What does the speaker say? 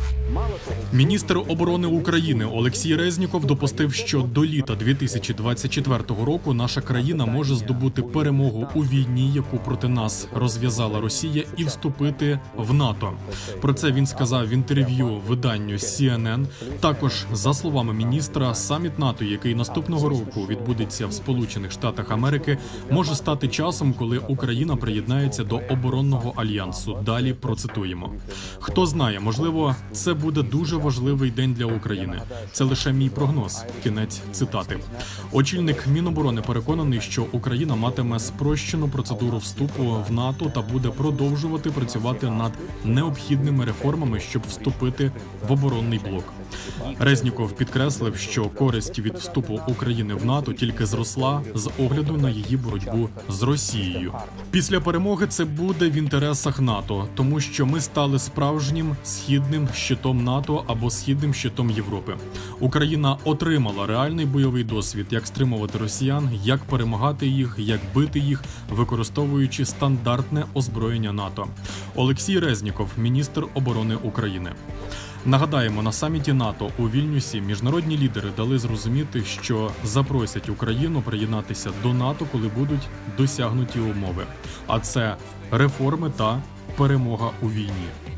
Міністр оборони України Олексій Резніков допустив, що до літа 2024 року наша країна може здобути перемогу у війні, яку проти нас розв'язала Росія, і вступити в НАТО. Про це він сказав в інтерв'ю виданню CNN. Також, за словами міністра, саміт НАТО, який наступного року відбудеться в Сполучених Штатах Америки, може стати часом, коли Україна приєднається до оборонного альянсу. Далі процитуємо. Хто знає, можливо, це буде дуже важливий день для України. Це лише мій прогноз. Кінець цитати. Очільник Міноборони переконаний, що Україна матиме спрощену процедуру вступу в НАТО та буде продовжувати працювати над необхідними реформами, щоб вступити в оборонний блок. Резніков підкреслив, що користь від вступу України в НАТО тільки зросла з огляду на її боротьбу з Росією. Після перемоги це буде в інтересах НАТО, тому що ми стали справжнім східним щитом НАТО або східним щитом Європи. Україна отримала реальний бойовий досвід, як стримувати росіян, як перемагати їх, як бити їх, використовуючи стандартне озброєння НАТО. Олексій Резніков, міністр оборони України. Нагадаємо, на саміті НАТО у Вільнюсі міжнародні лідери дали зрозуміти, що запросять Україну приєднатися до НАТО, коли будуть досягнуті умови. А це реформи та перемога у війні.